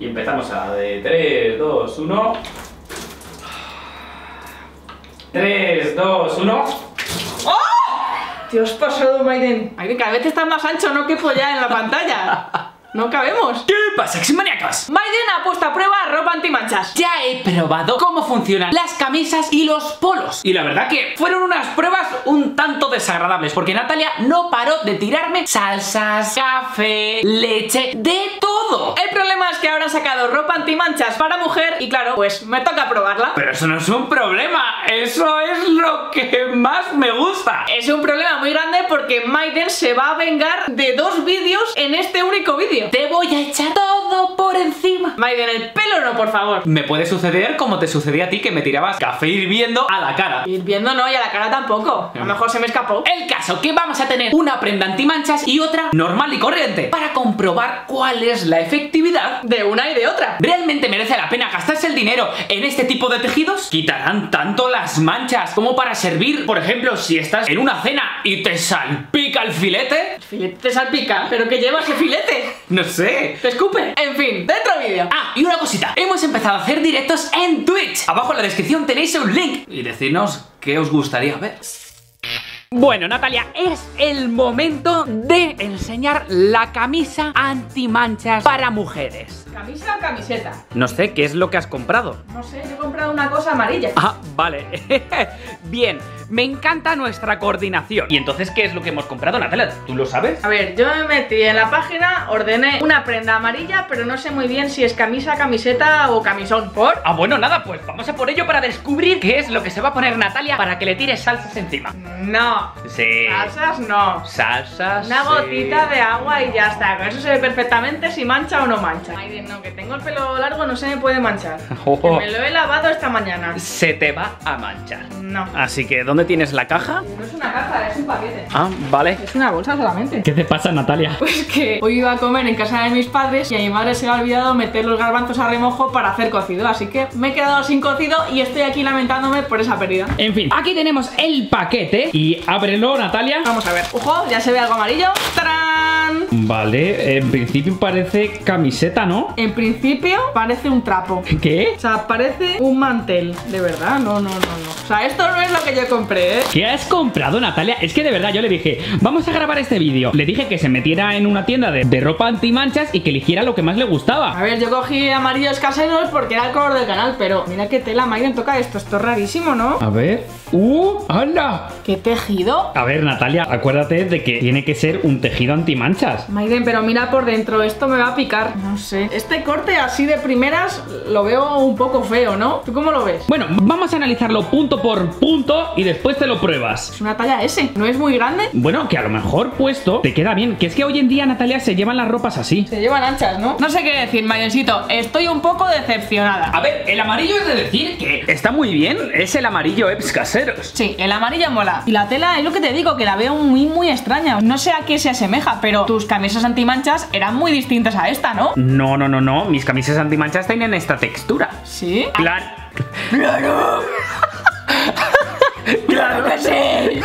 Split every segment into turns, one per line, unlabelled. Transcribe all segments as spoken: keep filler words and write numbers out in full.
Y empezamos a la de tres, dos, uno. tres, dos, uno.
¡Oh! Te has pasado, Maiden. Maiden, cada vez estás más ancho, no quepo ya en la pantalla. No cabemos.
¿Qué pasa, X-Maníacos?
Maiden ha puesto a prueba ropa antimanchas.
Ya he probado cómo funcionan las camisas y los polos. Y la verdad que fueron unas pruebas un tanto desagradables, porque Natalia no paró de tirarme salsas, café, leche, de todo.
El problema es que ahora han sacado ropa antimanchas para mujer y claro, pues me toca probarla.
Pero eso no es un problema, eso es lo que más me gusta.
Es un problema muy grande porque Maiden se va a vengar de dos vídeos en este único vídeo.
Te voy a echar todo por encima.
Maiden, el pelo no, por favor.
Me puede suceder como te sucedía a ti, que me tirabas café hirviendo a la cara.
Hirviendo no, y a la cara tampoco. A lo mejor se me escapó.
El caso que vamos a tener una prenda antimanchas y otra normal y corriente, para comprobar cuál es la efectividad
de una y de otra.
¿Realmente merece la pena gastarse el dinero en este tipo de tejidos? ¿Quitarán tanto las manchas como para servir, por ejemplo, si estás en una cena y te salpica el filete?
¿El filete te salpica? ¿Pero qué lleva ese filete?
No sé.
¿Te escupe? En fin, dentro vídeo.
Ah, y una cosita. Hemos empezado a hacer directos en Twitch. Abajo en la descripción tenéis un link. Y decidnos qué os gustaría ver. Bueno, Natalia, es el momento de enseñar la camisa antimanchas para mujeres.
¿Camisa o camiseta?
No sé, ¿qué es lo que has comprado?
No sé, yo he comprado una cosa amarilla.
Ah, vale. Bien, me encanta nuestra coordinación. ¿Y entonces qué es lo que hemos comprado, Natalia? ¿Tú lo sabes?
A ver, yo me metí en la página, ordené una prenda amarilla, pero no sé muy bien si es camisa, camiseta o camisón. ¿Por?
Ah, bueno, nada, pues vamos a por ello para descubrir qué es lo que se va a poner Natalia para que le tires salsas encima.
No.
Sí.
Salsas no.
Salsas.
Una
sí.
gotita de agua y ya está. Con eso se ve perfectamente si mancha o no mancha. Ay, no, que tengo el pelo largo no se me puede manchar.
Oh.
Que me lo he lavado esta mañana.
Se te va a manchar.
No.
Así que, ¿dónde tienes la caja?
No es una caja, es un paquete.
Ah, vale.
Es una bolsa solamente.
¿Qué te pasa, Natalia?
Pues que hoy iba a comer en casa de mis padres y a mi madre se le ha olvidado meter los garbanzos a remojo para hacer cocido. Así que me he quedado sin cocido y estoy aquí lamentándome por esa pérdida.
En fin, aquí tenemos el paquete y ábrelo, Natalia.
Vamos a ver. Ojo, ya se ve algo amarillo. ¡Tarán!
Vale, en principio parece camiseta, ¿no?
En principio parece un trapo.
¿Qué?
O sea, parece un mantel. De verdad, no, no, no, no. O sea, esto no es lo que yo compré, ¿eh?
¿Qué has comprado, Natalia? Es que de verdad yo le dije, vamos a grabar este vídeo. Le dije que se metiera en una tienda de, de ropa antimanchas y que eligiera lo que más le gustaba.
A ver, yo cogí amarillos caseros porque era el color del canal, pero mira qué tela, Maiden, toca esto. Esto es rarísimo, ¿no?
A ver. ¡Uh! ¡Hala!
¿Qué tejido?
A ver, Natalia, acuérdate de que tiene que ser un tejido antimanchas.
Maiden, pero mira por dentro, esto me va a picar. No sé. Este corte así de primeras lo veo un poco feo, ¿no? ¿Tú cómo lo ves?
Bueno, vamos a analizarlo punto por punto y después te lo pruebas.
Es una talla S, ¿no es muy grande?
Bueno, que a lo mejor puesto te queda bien. Que es que hoy en día, Natalia, se llevan las ropas así.
Se llevan anchas, ¿no? No sé qué decir, Maidencito. Estoy un poco decepcionada.
A ver, el amarillo es de decir que está muy bien. Es el amarillo Eps caseros.
Sí, el amarillo mola. Y la tela es lo que te digo, que la veo muy, muy extraña. No sé a qué se asemeja, pero tus camisas antimanchas eran muy distintas a esta, ¿no?
No, no, no, no. Mis camisas antimanchas tienen esta textura.
¿Sí?
Claro.
¡Claro! ¡Claro que sí!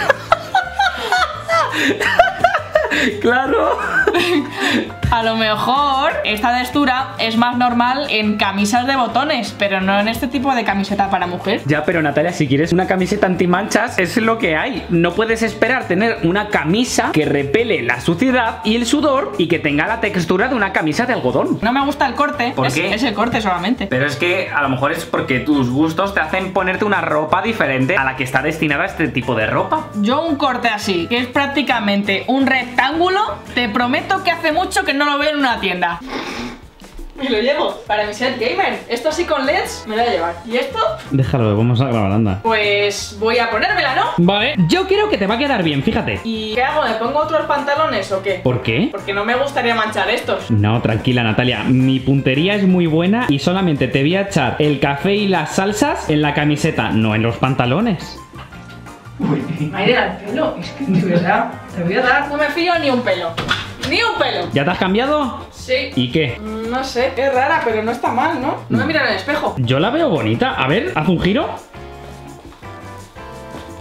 Claro.
A lo mejor esta textura es más normal en camisas de botones, pero no en este tipo de camiseta para mujer.
Ya, pero Natalia, si quieres una camiseta antimanchas, es lo que hay. No puedes esperar tener una camisa que repele la suciedad y el sudor y que tenga la textura de una camisa de algodón.
No me gusta el corte.
¿Por
es,
qué?
Es el corte solamente.
Pero es que a lo mejor es porque tus gustos te hacen ponerte una ropa diferente a la que está destinada a este tipo de ropa.
Yo un corte así, que es prácticamente un rectángulo, te prometo que hace mucho que no lo veo en una tienda. Y lo llevo para mi set gamer. Esto así con L E Ds me lo voy a llevar. ¿Y esto?
Déjalo, vamos a grabar, anda.
Pues voy a ponérmela, ¿no?
Vale, yo creo que te va a quedar bien, fíjate.
¿Y qué hago? ¿Me pongo otros pantalones o qué?
¿Por qué?
Porque no me gustaría manchar estos.
No, tranquila, Natalia. Mi puntería es muy buena y solamente te voy a echar el café y las salsas en la camiseta, no en los pantalones.
Maiden, al pelo. Es que de verdad, te voy a dar. No me fío ni un pelo. Ni un pelo.
¿Ya te has cambiado?
Sí.
¿Y qué?
No sé, es rara, pero no está mal, ¿no? No me mira en el espejo.
Yo la veo bonita. A ver, haz un giro.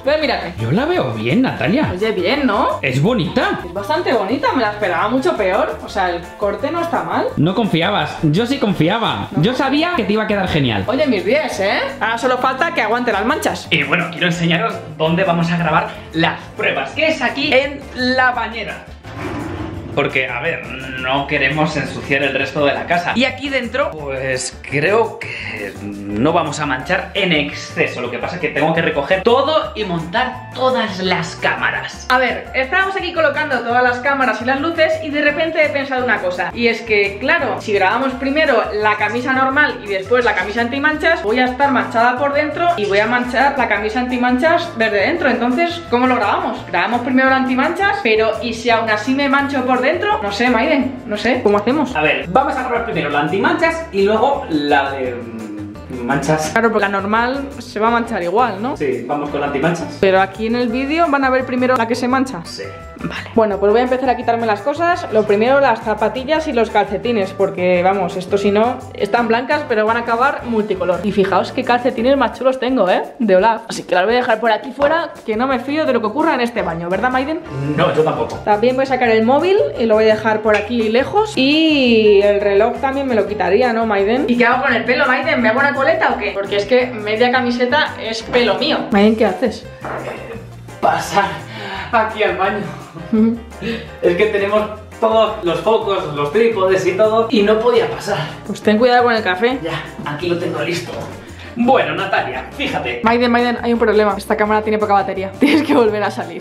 Ven, mírate.
Yo la veo bien, Natalia.
Oye, bien, ¿no?
Es bonita.
Es bastante bonita, me la esperaba mucho peor. O sea, el corte no está mal.
No confiabas, yo sí confiaba. Yo sabía que te iba a quedar genial.
Oye, mis diez, ¿eh? Ahora solo falta que aguante las manchas.
Y bueno, quiero enseñaros dónde vamos a grabar las pruebas, que es aquí en la bañera. Porque, a ver, no queremos ensuciar el resto de la casa. Y aquí dentro, pues creo que no vamos a manchar en exceso. Lo que pasa es que tengo que recoger todo y montar todas las cámaras.
A ver, estábamos aquí colocando todas las cámaras y las luces y de repente he pensado una cosa. Y es que, claro, si grabamos primero la camisa normal y después la camisa antimanchas, voy a estar manchada por dentro y voy a manchar la camisa antimanchas desde dentro. Entonces, ¿cómo lo grabamos? Grabamos primero la antimanchas, pero ¿y si aún así me mancho por dentro? No sé, Maiden, no sé, ¿cómo hacemos?
A ver, vamos a grabar primero la antimanchas y luego la de mm, manchas.
Claro, porque la normal se va a manchar igual, ¿no?
Sí, vamos con la antimanchas.
Pero aquí en el vídeo van a ver primero la que se mancha.
Sí.
Vale. Bueno, pues voy a empezar a quitarme las cosas. Lo primero, las zapatillas y los calcetines, porque vamos, esto si no, están blancas pero van a acabar multicolor. Y fijaos qué calcetines más chulos tengo, ¿eh? De Olaf. Así que las voy a dejar por aquí fuera, que no me fío de lo que ocurra en este baño, ¿verdad, Maiden?
No, yo tampoco.
También voy a sacar el móvil y lo voy a dejar por aquí lejos. Y el reloj también me lo quitaría, ¿no, Maiden? ¿Y qué hago con el pelo, Maiden? ¿Me hago una coleta o qué? Porque es que media camiseta es pelo mío. Maiden, ¿qué haces?
Pasar aquí al baño. Es que tenemos todos los focos, los trípodes y todo, y no podía pasar.
Pues ten cuidado con el café.
Ya, aquí lo tengo listo. Bueno, Natalia, fíjate.
Maiden, Maiden, hay un problema. Esta cámara tiene poca batería. Tienes que volver a salir.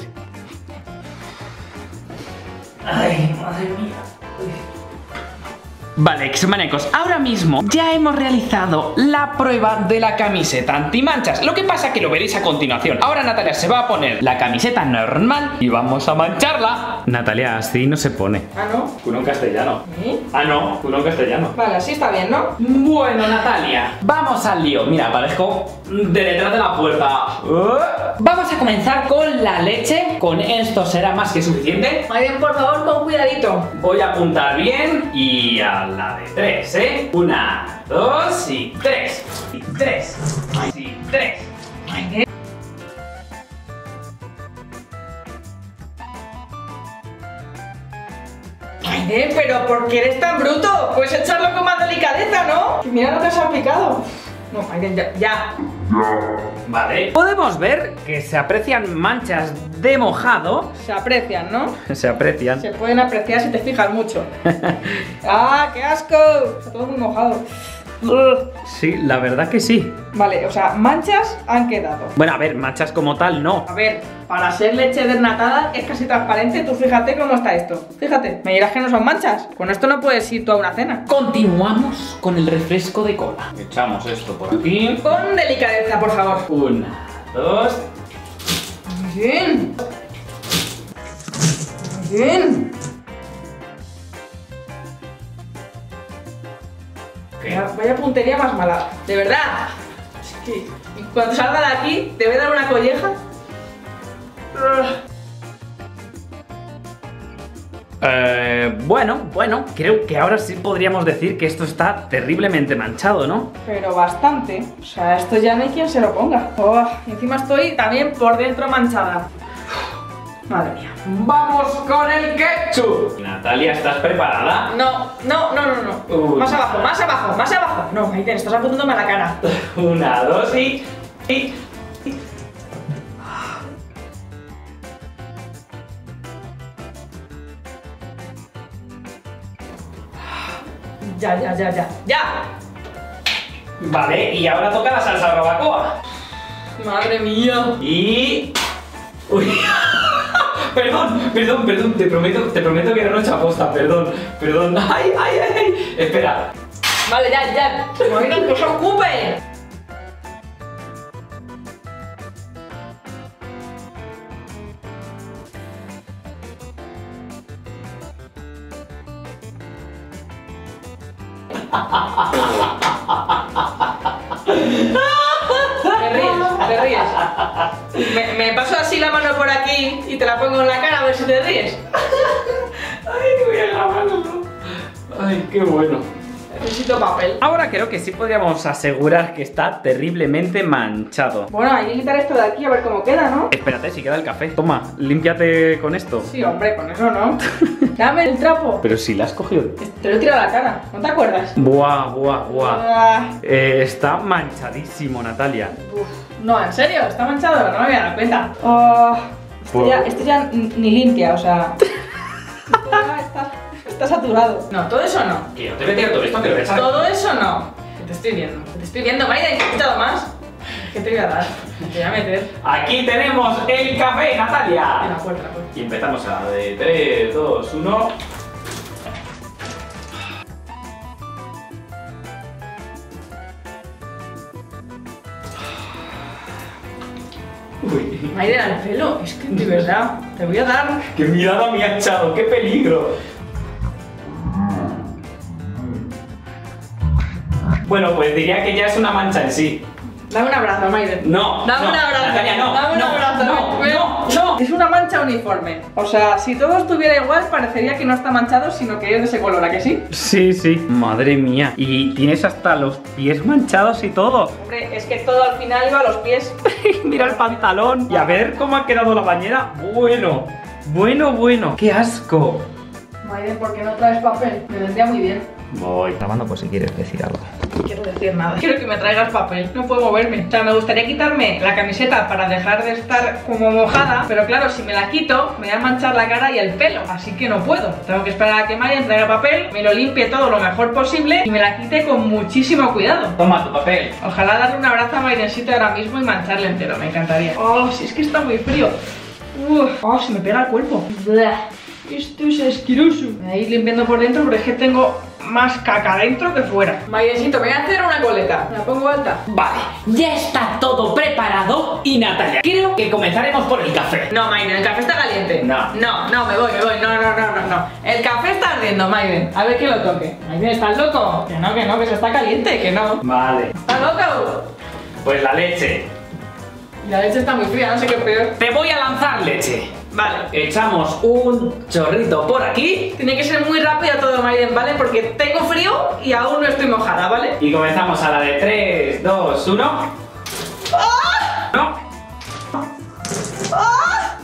Ay, madre mía. Vale, Xmanecos, ahora mismo ya hemos realizado la prueba de la camiseta antimanchas. Lo que pasa que lo veréis a continuación. Ahora Natalia se va a poner la camiseta normal y vamos a mancharla. Natalia, así no se pone.
Ah, ¿no?
Culo en castellano.
¿Sí?
Ah, no, culo en castellano.
Vale, así está bien, ¿no?
Bueno, Natalia, vamos al lío. Mira, aparezco de detrás de la puerta. Uh. Vamos a comenzar con la leche. Con esto será más que suficiente.
Maiden, por favor, con cuidadito.
Voy a apuntar bien y a la de tres, ¿eh? Una, dos y tres. Y tres. Y tres.
Maiden, pero ¿por qué eres tan bruto? Puedes echarlo con más delicadeza, ¿no? Mira lo que has aplicado. No, Maiden, ya, ya.
Vale. Podemos ver que se aprecian manchas de mojado.
Se aprecian, ¿no?
Se aprecian.
Se pueden apreciar si te fijas mucho. ¡Ah, qué asco! Está todo muy mojado.
Sí, la verdad que sí.
Vale, o sea, manchas han quedado.
Bueno, a ver, manchas como tal no.
A ver, para ser leche desnatada es casi transparente. Tú fíjate cómo está esto. Fíjate, me dirás que no son manchas. Con esto no puedes ir tú a una cena.
Continuamos con el refresco de cola. Echamos esto por aquí.
Con delicadeza, por favor.
Una, dos.
Muy bien. Muy bien. Vaya, vaya puntería más mala. De verdad. Es que cuando salga de aquí te voy a dar una colleja.
Eh, bueno, bueno, creo que ahora sí podríamos decir que esto está terriblemente manchado, ¿no?
Pero bastante. O sea, esto ya no hay quien se lo ponga. Oh, y encima estoy también por dentro manchada. Madre mía.
¡Vamos con el ketchup! Natalia, ¿estás preparada?
No, no, no, no, no.
Uy.
Más abajo, más abajo, más abajo. No, Maiden, estás apuntándome a la cara.
Una, dos y... y...
Ya, ya, ya, ya. ¡Ya!
Vale, y ahora toca la salsa barbacoa.
Madre mía.
Y... Uy... Perdón, perdón, perdón, te prometo, te prometo que no lo he hecho aposta, perdón, perdón. ¡Ay, ay, ay! Espera.
Vale, ya, ya. Maiden, que se ocupe. Te ríes, te ríes. Me, me paso así la mano por aquí y te la pongo en la cara a ver si te ríes.
Ay, voy a grabarlo. Ay, qué bueno.
necesito papel.
Ahora creo que sí podríamos asegurar que está terriblemente manchado.
Bueno, hay que quitar esto de aquí a ver cómo queda, ¿no?
Espérate, si queda el café. Toma, límpiate con esto.
Sí, hombre, con eso no. Dame el trapo.
Pero si la has cogido.
Te lo he tirado a la cara, ¿no te acuerdas?
Buah, buah, buah.
Ah,
Eh, está manchadísimo, Natalia.
uf. No, en serio, está manchado, no me había dado cuenta. Oh, este,
Por-
ya, este ya ni limpia, o sea. Ya está, está saturado. No, todo eso no.
Que no te voy a tirar todo esto, que lo voy a echar.
Todo eso no. Que te estoy viendo. Que te estoy viendo, Maiden, que he echado más. ¿Qué te voy a dar? Te voy a meter
Aquí tenemos el café,
en la
Natalia.
puerta, la puerta.
Y empezamos a la de tres, dos, uno. Uy,
Maiden, al pelo. Es que de verdad, te voy a dar.
qué mirada me ha echado, qué peligro. Bueno, pues diría que ya es una mancha en sí.
Dame un abrazo, Maiden.
No,
Dame
no,
un abrazo.
Natalia, no,
Dame un
no,
abrazo.
no,
ven,
no,
ven.
no.
Es una mancha uniforme. O sea, si todo estuviera igual, parecería que no está manchado, sino que es de ese color, ¿a que sí?
Sí, sí. Madre mía. Y tienes hasta los pies manchados y todo.
Hombre, es que todo al final iba a los pies.
Mira el pantalón. Y a ver cómo ha quedado la bañera. Bueno, bueno, bueno. ¡Qué asco!
Maiden, ¿por qué no traes papel? Me vendría muy bien.
Voy grabando por si quieres decir algo.
No quiero decir nada. Quiero que me traigas papel. No puedo moverme. O sea, me gustaría quitarme la camiseta para dejar de estar como mojada. Pero claro, si me la quito, me voy a manchar la cara y el pelo. Así que no puedo. Tengo que esperar a que Maiden traiga papel, me lo limpie todo lo mejor posible y me la quite con muchísimo cuidado.
Toma tu papel.
Ojalá darle un abrazo a Maidencito ahora mismo y mancharle entero. Me encantaría. Oh, si es que está muy frío. Uf, oh, se me pega el cuerpo. Blah. Esto es asqueroso. Me voy a ir limpiando por dentro porque es que tengo más caca dentro que fuera. Maidencito, me voy a hacer una coleta. ¿Me la pongo alta?
Vale, ya está todo preparado. Y Natalia, creo que comenzaremos por el café.
No, Maiden, el café está caliente.
No.
No, no, me voy, me voy. No, no, no, no, no. El café está ardiendo, Maiden. A ver quién lo toque. Maiden, ¿estás loco? Que no, que no, que eso está caliente, que no.
Vale,
¿Estás loco?
pues la leche.
Y la leche está muy fría, no sé qué es peor.
Te voy a lanzar leche.
Vale.
Echamos un chorrito por aquí.
Tiene que ser muy rápido todo, Maiden, ¿vale? Porque tengo frío y aún no estoy mojada, ¿vale?
Y comenzamos a la de tres, dos, uno.
¡Ah!
No.
¡Ah!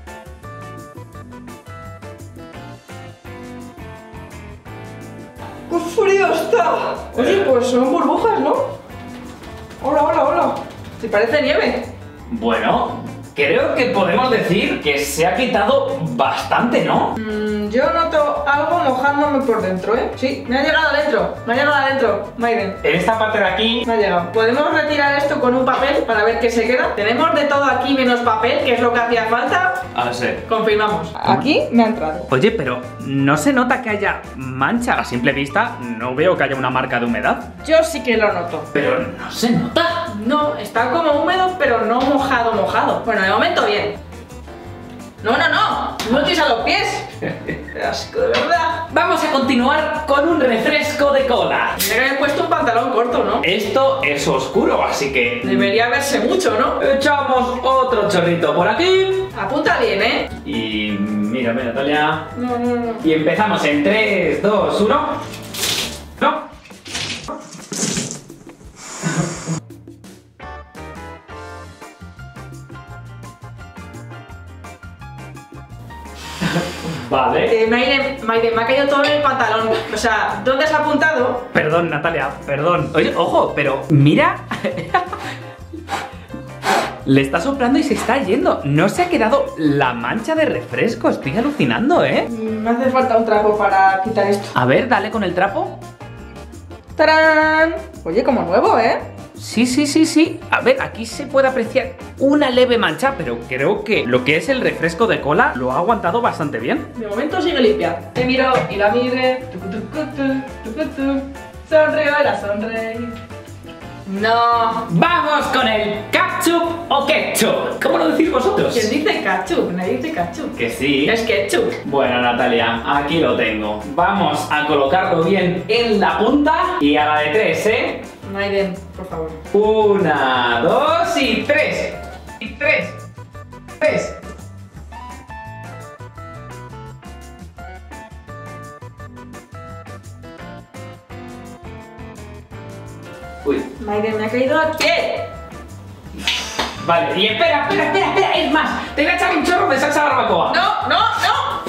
¡Qué frío está! Oye, pues son burbujas, ¿no? Hola, hola, hola. Si parece nieve.
Bueno, creo que podemos decir que se ha quitado bastante, ¿no?
Mm, yo noto algo mojándome por dentro, ¿eh? Sí, me ha llegado adentro. Me ha llegado adentro, Maiden.
En esta parte de aquí.
Me ha llegado. ¿Podemos retirar esto con un papel para ver qué se queda? Tenemos de todo aquí menos papel, que es lo que hacía falta.
A ver.
Confirmamos. Aquí me ha entrado.
Oye, pero no se nota que haya mancha. A simple vista no veo que haya una marca de humedad.
Yo sí que lo noto.
Pero no se nota.
No, está como húmedo, pero no mojado, mojado. Bueno, de momento bien. No, no, no. No tires a los pies. Qué asco, de verdad.
Vamos a continuar con un refresco de cola.
Tendría que haber puesto un pantalón corto, ¿no?
Esto es oscuro, así que
Debería verse mucho, ¿no?
echamos otro chorrito por aquí.
Apunta bien, ¿eh?
Y mírame, Natalia.
No, no, no.
Y empezamos en tres, dos, uno. No. Vale.
Eh, Maiden, Maiden, me ha caído todo en el pantalón. O sea, ¿dónde has apuntado?
Perdón, Natalia, perdón. Oye, ojo, pero mira. Le está soplando y se está yendo. No se ha quedado la mancha de refresco. Estoy alucinando, ¿eh?
Mm, Me hace falta un trapo para quitar esto.
A ver, dale con el trapo.
¡Tarán! Oye, como nuevo, ¿eh?
Sí, sí, sí, sí. A ver, aquí se puede apreciar una leve mancha, pero creo que lo que es el refresco de cola lo ha aguantado bastante bien.
De momento sigue limpia. Te miro y la mire. Tucu, tucu, tu, tucu, tu. Sonrío y la sonreí. No.
¡Vamos con el ketchup o ketchup! ¿Cómo lo decís vosotros?
¿Quién dice ketchup? Nadie dice ketchup.
Que sí.
Es ketchup.
Bueno, Natalia, aquí lo tengo. Vamos a colocarlo bien en la punta y a la de tres, ¿eh?
Maiden, por favor.
Una, dos y tres. Y tres. Tres. Uy.
Maiden, me ha caído al pie.
Vale, y espera, espera, espera, espera. Es más, te voy a echar un chorro de salsa barbacoa.
No, no, no.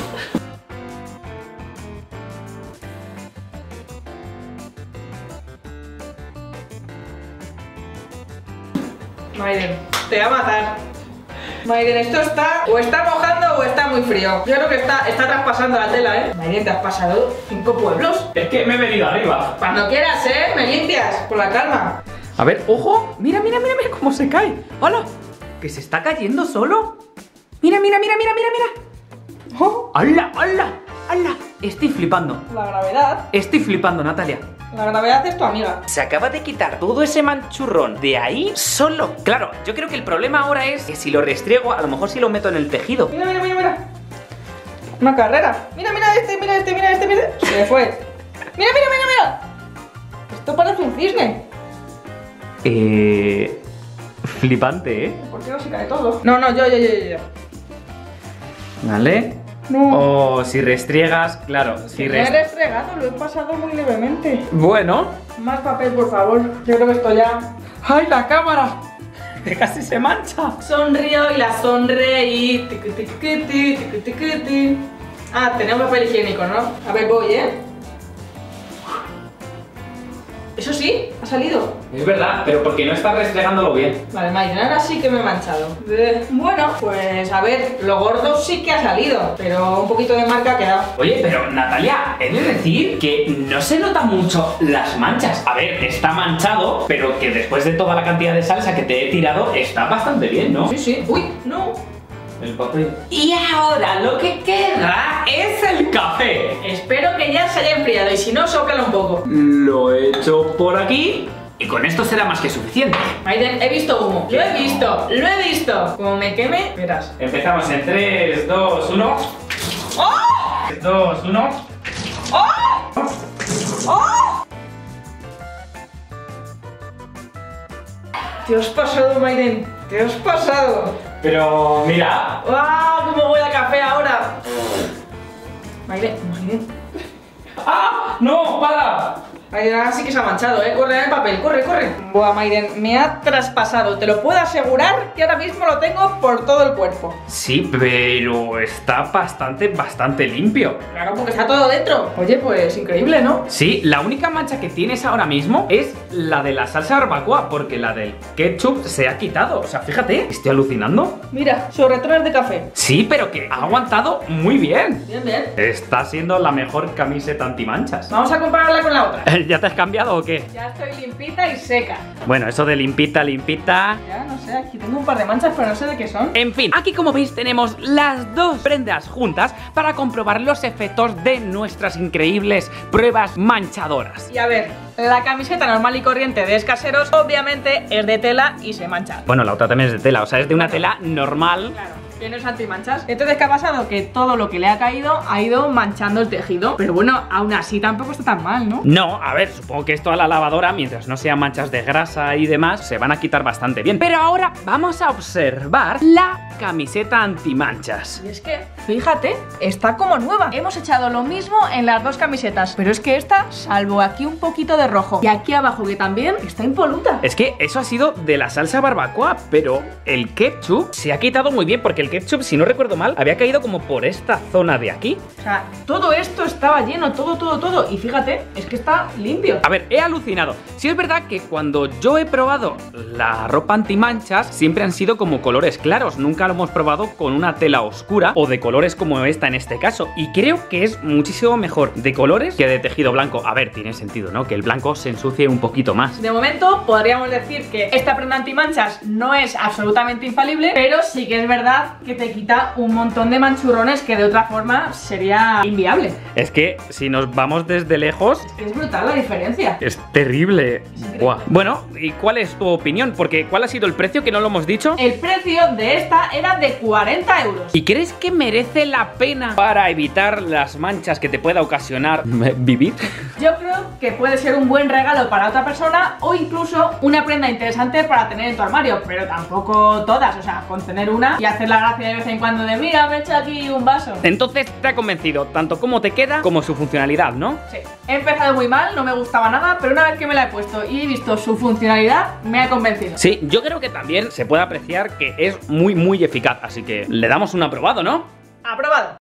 Maiden, te va a matar. Maiden, esto está o está mojando o está muy frío. Yo creo que está, está traspasando la tela, ¿eh? Maiden, te has pasado cinco pueblos.
Es que me he venido arriba.
Cuando quieras, ¿eh? Me limpias, con la calma.
A ver, ojo. Mira, mira, mira, mira cómo se cae. ¡Hola! ¿Que se está cayendo solo? Mira, mira, mira, mira, mira, mira.
Oh,
¡Hala, hala, hala! Estoy flipando.
la gravedad.
Estoy flipando, Natalia.
La gravedad es tu amiga.
Se acaba de quitar todo ese manchurrón de ahí solo. Claro, yo creo que el problema ahora es que si lo restriego, a lo mejor si lo meto en el tejido.
Mira, mira, mira, mira. Una carrera. Mira, mira este, mira este, mira este, mira. Se fue. Mira, mira, mira, mira. Esto parece un cisne.
Eh... Flipante, ¿eh?
¿Por qué no se cae todo? No, no, yo, yo, yo, yo.
¿Vale?
No.
O si restriegas, claro, si
Me he
res...
restregado, lo he pasado muy levemente.
Bueno.
Más papel, por favor. Yo creo que esto ya... ¡Ay, la cámara!
Que casi se mancha.
Sonrío y la sonreí. Tiqui, tiqui, tiqui, tiqui, tiqui, tiqui. Ah, tenemos papel higiénico, ¿no? A ver, voy, ¿eh? Eso sí, ha salido.
Es verdad, pero porque no estás restregándolo bien.
Vale, Maiden, ahora sí que me he manchado. Eh, bueno, pues a ver, lo gordo sí que ha salido, pero un poquito de marca ha quedado.
Oye, pero Natalia, he de decir que no se notan mucho las manchas. A ver, está manchado, pero que después de toda la cantidad de salsa que te he tirado, está bastante bien, ¿no?
Sí, sí. Uy, no.
El papel. Y ahora lo que queda es el café.
Espero que ya se haya enfriado y si no, sócalo un poco.
Lo he hecho por aquí y con esto será más que suficiente.
Maiden, he visto humo. Lo he visto, lo he visto. Como me queme, verás.
Empezamos en tres, dos, uno.
¡Oh!
tres, dos, uno.
¡Oh! ¡Oh! Te has pasado, Maiden. Te has pasado.
Pero mira.
¡Wow! ¿Cómo voy a café ahora? Maiden, Maiden.
¡Ah! ¡No! ¡Para!
Maiden, ahora sí que se ha manchado, ¿eh? Corre el papel, corre, corre. Buah, Maiden, me ha traspasado. Te lo puedo asegurar que ahora mismo lo tengo por todo el cuerpo.
Sí, pero está bastante, bastante limpio.
Claro, porque está todo dentro. Oye, pues increíble, ¿no?
Sí, la única mancha que tienes ahora mismo es la de la salsa barbacoa, porque la del ketchup se ha quitado. O sea, fíjate, estoy alucinando.
Mira, sobre retones de café.
Sí, pero que ha aguantado muy bien.
Bien, bien.
Está siendo la mejor camiseta antimanchas.
Vamos a compararla con la otra.
¿Ya te has cambiado o qué?
Ya estoy limpita y seca.
Bueno, eso de limpita, limpita...
Ya, no sé, aquí tengo un par de manchas, pero no sé de qué son.
En fin, aquí como veis tenemos las dos prendas juntas para comprobar los efectos de nuestras increíbles pruebas manchadoras.
Y a ver, la camiseta normal y corriente de Escaseros obviamente es de tela y se mancha.
Bueno, la otra también es de tela, o sea, es de una tela normal.
Claro, que no es antimanchas. Entonces, ¿qué ha pasado? Que todo lo que le ha caído ha ido manchando el tejido. Pero bueno, aún así tampoco está tan mal, ¿no?
No, a ver, supongo que esto a la lavadora, mientras no sean manchas de grasa y demás, se van a quitar bastante bien. Pero ahora vamos a observar la camiseta antimanchas.
Y es que, fíjate, está como nueva. Hemos echado lo mismo en las dos camisetas, pero es que esta, salvo aquí un poquito de rojo y aquí abajo que también, está impoluta.
Es que eso ha sido de la salsa barbacoa, pero el ketchup se ha quitado muy bien, porque el ketchup, si no recuerdo mal, había caído como por esta zona de aquí.
O sea, todo esto estaba lleno, todo, todo, todo. Y fíjate, es que está limpio.
A ver, he alucinado. Sí es verdad que cuando yo he probado la ropa antimanchas, siempre han sido como colores claros. Nunca lo hemos probado con una tela oscura o de colores como esta en este caso. Y creo que es muchísimo mejor de colores que de tejido blanco. A ver, tiene sentido, ¿no? Que el blanco se ensucie un poquito más.
De momento, podríamos decir que esta prenda antimanchas no es absolutamente infalible, pero sí que es verdad que te quita un montón de manchurrones que de otra forma sería inviable.
Es que si nos vamos desde lejos...
Es que es brutal la diferencia.
Es terrible. Buah. Bueno, ¿y cuál es tu opinión? Porque ¿cuál ha sido el precio, que no lo hemos dicho?
El precio de esta era de cuarenta euros.
¿Y crees que merece la pena para evitar las manchas que te pueda ocasionar vivir?
Yo creo que puede ser un buen regalo para otra persona o incluso una prenda interesante para tener en tu armario, pero tampoco todas. O sea, con tener una y hacerla gracia de vez en cuando de mira, me he hecho aquí un vaso.
Entonces te ha convencido tanto cómo te queda como su funcionalidad, ¿no?
Sí, he empezado muy mal, no me gustaba nada, pero una vez que me la he puesto y he visto su funcionalidad, me ha convencido.
Sí, yo creo que también se puede apreciar que es muy muy eficaz, así que le damos un aprobado, ¿no?
Aprobado.